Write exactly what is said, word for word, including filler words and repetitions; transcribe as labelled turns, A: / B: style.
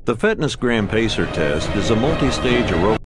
A: The Fitness Gram Pacer test is a multi-stage aerobic